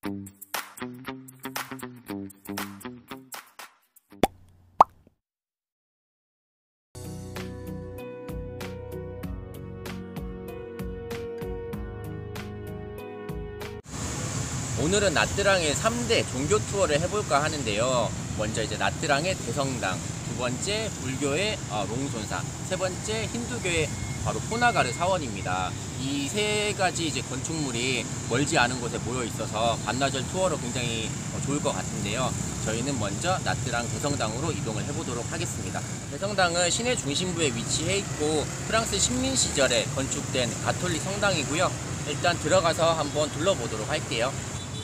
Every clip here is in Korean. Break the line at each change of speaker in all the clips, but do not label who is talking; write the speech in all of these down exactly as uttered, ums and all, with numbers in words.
오늘은 나트랑의 삼 대 종교 투어를 해볼까 하는데요. 먼저 이제 나트랑의 대성당, 두 번째 불교의 롱손사, 세 번째 힌두교의 바로 포나가르 사원입니다. 이 세 가지 이제 건축물이 멀지 않은 곳에 모여 있어서 반나절 투어로 굉장히 좋을 것 같은데요. 저희는 먼저 나트랑 대성당으로 이동을 해보도록 하겠습니다. 대성당은 시내 중심부에 위치해 있고 프랑스 식민 시절에 건축된 가톨릭 성당이고요. 일단 들어가서 한번 둘러보도록 할게요.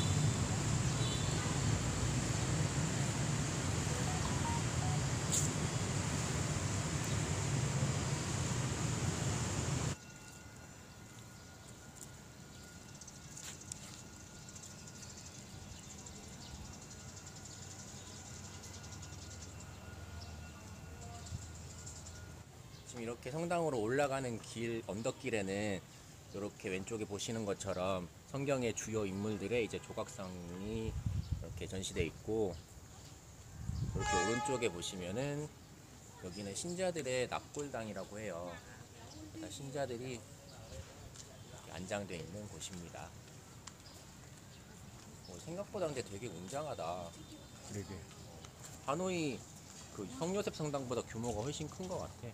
지금 이렇게 성당으로 올라가는 길, 언덕길에는 이렇게 왼쪽에 보시는 것처럼 성경의 주요 인물들의 이제 조각상이 이렇게 전시되어 있고, 이렇게 오른쪽에 보시면은 여기는 신자들의 납골당이라고 해요. 신자들이 안장되어 있는 곳입니다. 오, 생각보다 근데 되게 웅장하다.
그러게.
하노이 그 성요셉 성당보다 규모가 훨씬 큰 것 같아.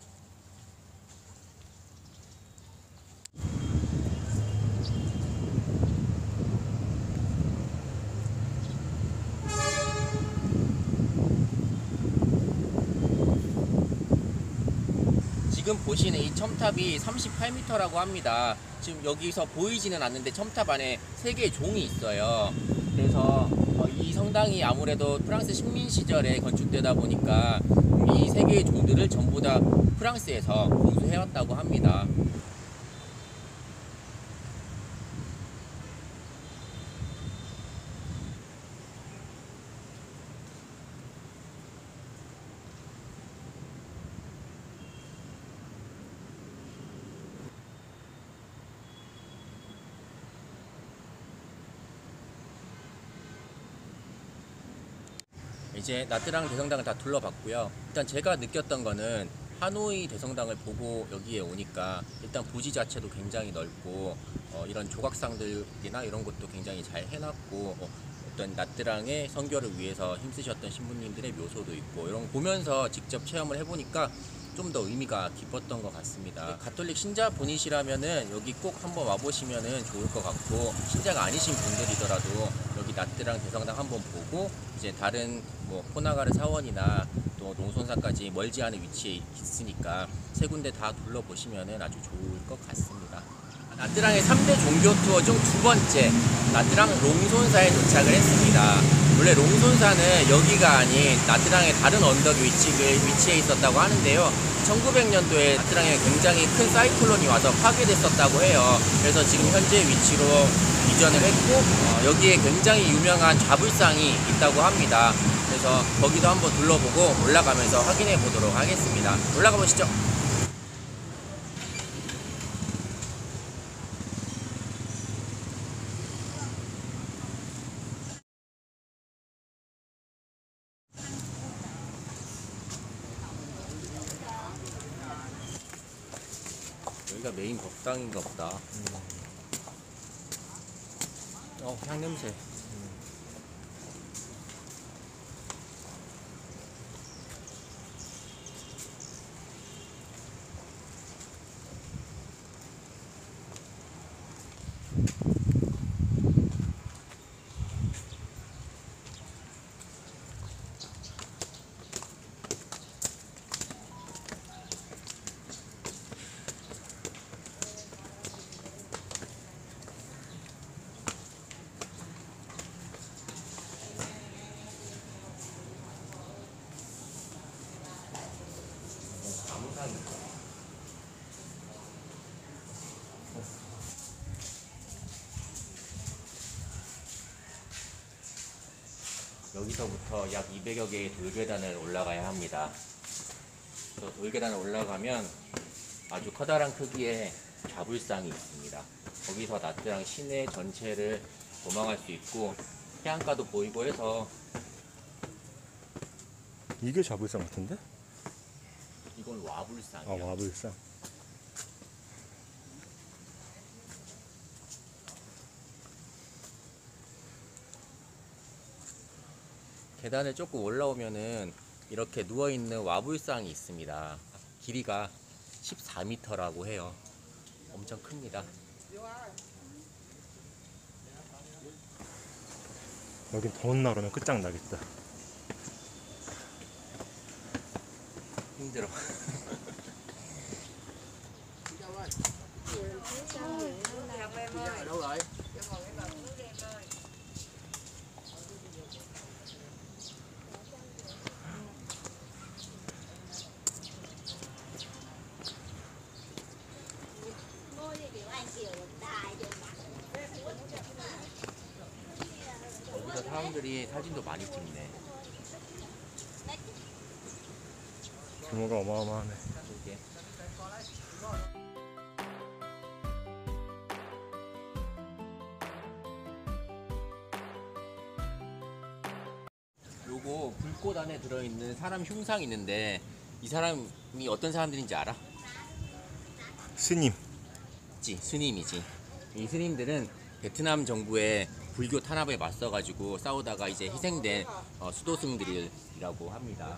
지금 보시는 이 첨탑이 삼십팔 미터라고 합니다. 지금 여기서 보이지는 않는데 첨탑 안에 세 개의 종이 있어요. 그래서 이 성당이 아무래도 프랑스 식민 시절에 건축되다 보니까 이 세 개의 종들을 전부 다 프랑스에서 공수해왔다고 합니다. 이제 나트랑 대성당을 다 둘러봤고요. 일단 제가 느꼈던 거는 하노이 대성당을 보고 여기에 오니까 일단 부지 자체도 굉장히 넓고 어, 이런 조각상들이나 이런 것도 굉장히 잘 해놨고 어, 어떤 나트랑의 선교를 위해서 힘쓰셨던 신부님들의 묘소도 있고 이런 거 보면서 직접 체험을 해보니까 좀 더 의미가 깊었던 것 같습니다. 가톨릭 신자분이시라면은 여기 꼭 한번 와보시면은 좋을 것 같고, 신자가 아니신 분들이더라도 여기 나트랑 대성당 한번 보고 이제 다른 뭐 포나가르 사원이나 또 롱손사까지 멀지 않은 위치에 있으니까 세 군데 다 둘러보시면은 아주 좋을 것 같습니다. 나트랑의 삼 대 종교 투어 중 두 번째, 나트랑 롱손사에 도착을 했습니다. 원래 롱손사는 여기가 아닌 나트랑의 다른 언덕 위치에, 위치해 있었다고 하는데요. 천구백 년도에 나트랑에 굉장히 큰 사이클론이 와서 파괴됐었다고 해요. 그래서 지금 현재 위치로 이전을 했고 어, 여기에 굉장히 유명한 자불상이 있다고 합니다. 그래서 거기도 한번 둘러보고 올라가면서 확인해 보도록 하겠습니다. 올라가 보시죠. 여기가 메인 법당인가 보다. 음. 어, 향냄새. 음. 여기서부터 약 이백여 개의 돌계단을 올라가야 합니다. 저 돌계단을 올라가면 아주 커다란 크기의 자불상이 있습니다. 거기서 나트랑 시내 전체를 도망갈 수 있고 해안가도 보이고 해서.
이게 자불산 같은데?
이건 와불산이야.
아, 와불산.
계단을 조금 올라오면은 이렇게 누워있는 와불상이 있습니다. 길이가 십사 미터라고 해요. 엄청 큽니다.
여긴 더운 날 오면 끝장나겠다.
힘들어. 여기서 사람들이 사진도 많이 찍네.
규모가 어마어마하네.
이게. 요거 불꽃 안에 들어있는 사람 흉상이 있는데 이 사람이 어떤 사람들인지 알아?
스님.
지 스님이지. 이 스님들은 베트남 정부의 불교 탄압에 맞서가지고 싸우다가 이제 희생된 어, 수도승들이라고 합니다.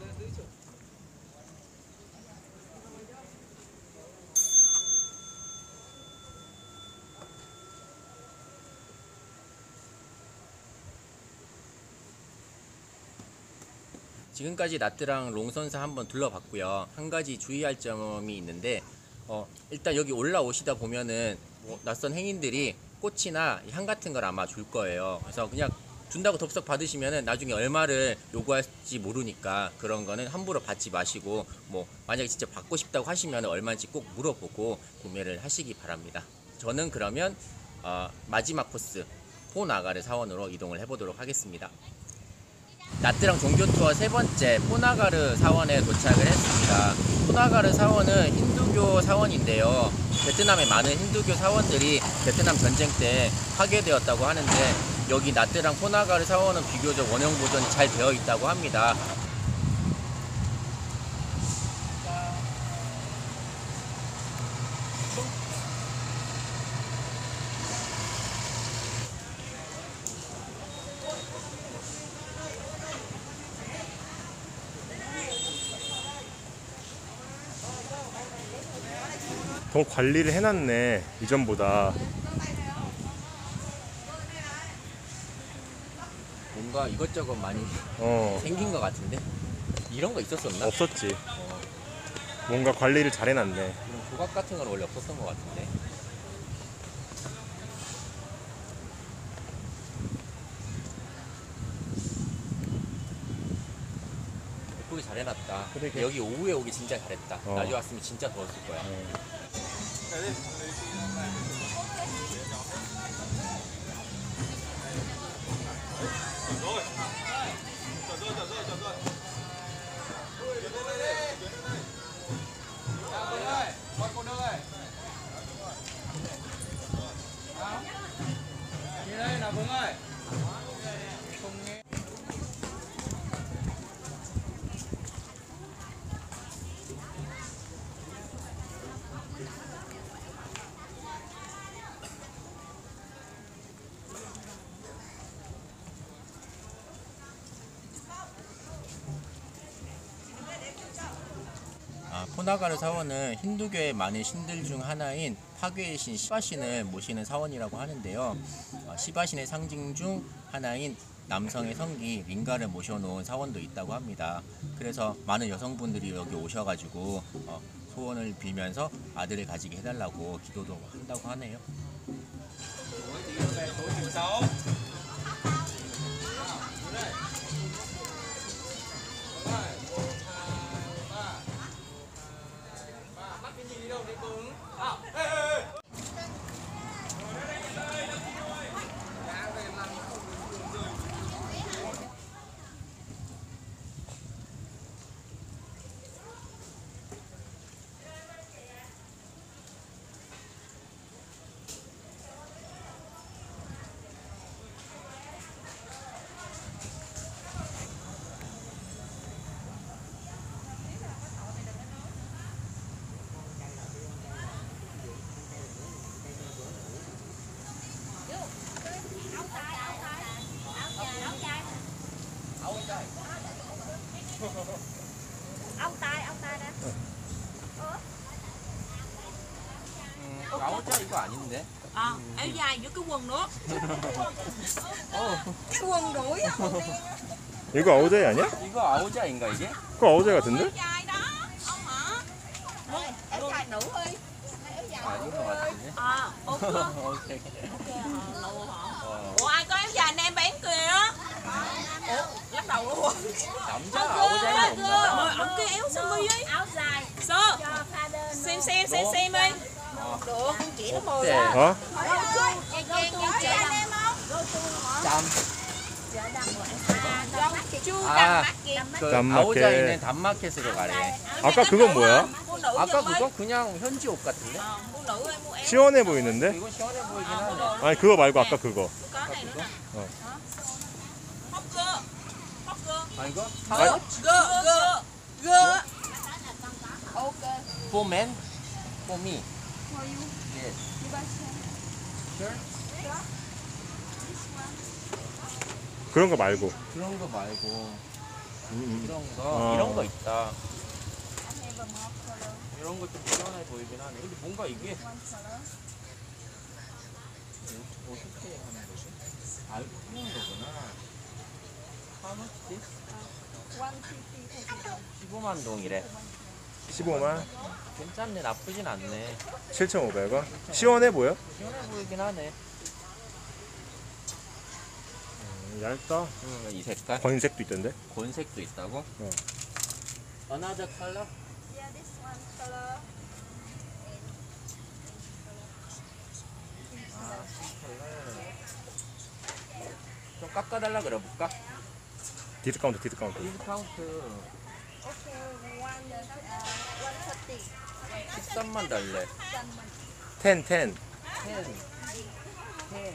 지금까지 나트랑 롱선사 한번 둘러봤고요. 한 가지 주의할 점이 있는데 어, 일단 여기 올라오시다 보면은 뭐 낯선 행인들이 꽃이나 향 같은 걸 아마 줄 거예요. 그래서 그냥 준다고 덥석 받으시면은 나중에 얼마를 요구할지 모르니까 그런 거는 함부로 받지 마시고, 뭐 만약에 진짜 받고 싶다고 하시면 얼마인지 꼭 물어보고 구매를 하시기 바랍니다. 저는 그러면 어, 마지막 코스 포나가르 사원으로 이동을 해보도록 하겠습니다. 나트랑 종교 투어 세 번째 포나가르 사원에 도착을 했습니다. 포나가르 사원은 힌두교 사원인데요. 베트남의 많은 힌두교 사원들이 베트남 전쟁 때 파괴되었다고 하는데 여기 나트랑 포나가르 사원은 비교적 원형 보존이 잘 되어 있다고 합니다.
더 관리를 해놨네, 이전보다.
뭔가 이것저것 많이
어,
생긴 것 같은데? 이런 거 있었었나?
없었지.
어,
뭔가 관리를 잘 해놨네.
이런 조각 같은 건 원래 없었던 것 같은데. 예쁘게 잘 해놨다.
그러게.
여기 오후에 오기 진짜 잘했다.
어.
낮에 왔으면 진짜 더웠을 거야.
어.
아, 포나가르 사원은 힌두교의 많은 신들 중 하나인 파괴의 신 시바신을 모시는 사원이라고 하는데요. 어, 시바신의 상징 중 하나인 남성의 성기 링가를 모셔놓은 사원도 있다고 합니다. 그래서 많은 여성분들이 여기 오셔가지고 어, 소원을 빌면서 아들을 가지게 해달라고 기도도 한다고 하네요. 이거 아닌데.
À, áo dài với cái quần nữa.
어,
Cái quần đuổi á.
이거 아오자이 아니야?
이거 아오자인가 이게?
그거 아오자이 같은데?
Dài đó. Ông hả? Áo dài đủ đi.
아닌 것 같은데.
À, ok.
오케이.
Lù hả?
어,
Ủa ai có áo dài anh em bán kìa? Ủa, lắc đầu luôn.
남자 아오자이는 없나?
Mời ông cái áo sơ mi ấy. Áo dài. Sơ. Xem xem xem xem đi. Được, chỉ nó mười
어때?
á.
어?
짬.
Chưa
아,
đằng mắt kìa.
그
단마켓.
아오자이는 단마켓으로 가래.
아까 그건 뭐야?
Phụ nữ
아까
giùm đi.
그건 그냥 현지 옷 같은데?
Ờ, phụ nữ em mua áo.
시원해 보이는데?
이거 시원해 보이긴 하네.
아니 그거 말고 아까 그거.
Có này nữa nè.
Ờ.
Hot girl. Hot girl.
아 이거?
아,
Girl, girl. Girl. Ok.
For men? For me? Yes. Sure?
그런 거 말고.
그런 거 말고
음, 음.
이런 거
어.
이런 거 있다. 이런 거 좀 시원해 보이긴 하네. 근데 뭔가 이게 어떻게 하는 거지? 아 이거 푸는 거구나. How much this? 십오만 동이래.
십오만
괜찮네, 나쁘진 않네.
칠천오백 원. 시원해 보여?
시원해 보이긴 하네.
음, 얇다.
음, 이 색깔?
건색도 있던데.
곤색도 있다고?
어.
Another color?
Yeah, this one color.
좀 깎아달라 그래볼까?
디스카운트 디스카운트.
디스카운트
Okay, one uh, one thirty.
십삼만 달래.
텐 텐.
텐. 텐.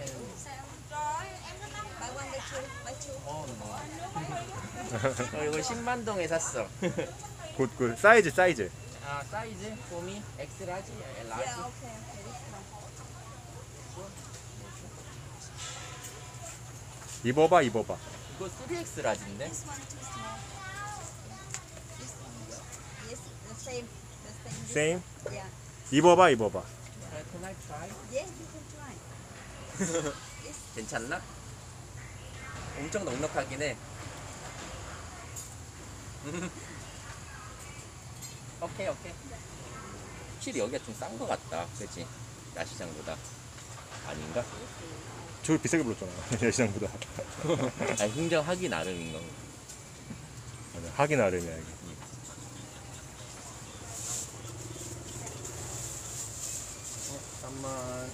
Buy one, buy two, buy two.
어, 뭐. 어, 이거 십만 동에 샀어.
굿굿. 사이즈 사이즈.
아, 사이즈? 폼이? 엑스 라지? 엘 라지?
Yeah, okay, okay, this one.
입어봐 입어봐.
이거 쓰리 엑스 라지인데?
This one too small. This one. Yes, the same. The same. This
Same?
one. Yeah.
입어봐 입어봐.
아, can I try?
Yes, you can try.
괜찮나? 엄청 넉넉하긴 해. 오케이, 오케이. 확실히 여기가 좀 싼 거 같다. 그치? 야시장보다. 아닌가?
저기 비싸게 불렀잖아. 야시장보다.
아, 흥정하기 나름인 거.
맞아. 하기 나름이야 이게.
어, 잠깐만.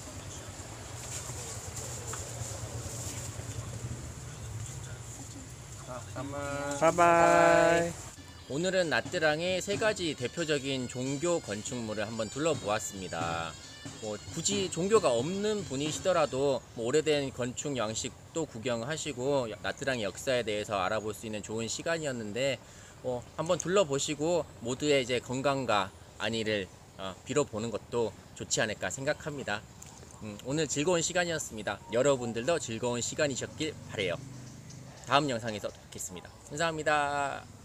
아, 잠깐만.
바이바이.
오늘은 나트랑의 세 가지 대표적인 종교 건축물을 한번 둘러보았습니다. 뭐 굳이 종교가 없는 분이시더라도 뭐 오래된 건축 양식도 구경하시고 나트랑의 역사에 대해서 알아볼 수 있는 좋은 시간이었는데 어, 한번 둘러보시고 모두의 이제 건강과 안위를 어, 빌어보는 것도 좋지 않을까 생각합니다. 음, 오늘 즐거운 시간이었습니다. 여러분들도 즐거운 시간이셨길 바래요. 다음 영상에서 뵙겠습니다. 감사합니다.